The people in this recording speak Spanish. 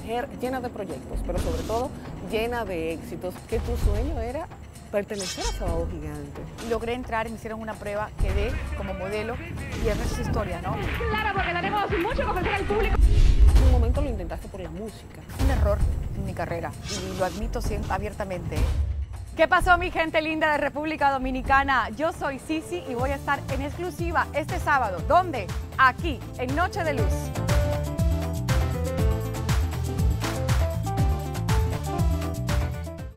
mujer llena de proyectos, pero sobre todo llena de éxitos, que tu sueño era pertenecer a Sábado Gigante. Logré entrar, me hicieron una prueba, quedé como modelo y esa es su historia, ¿no? Claro, porque tenemos mucho que ofrecer al público. En un momento lo intentaste por la música. Un error en mi carrera y lo admito siempre abiertamente. ¿Qué pasó, mi gente linda de República Dominicana? Yo soy Sisi y voy a estar en exclusiva este sábado. ¿Dónde? Aquí, en Noche de Luz.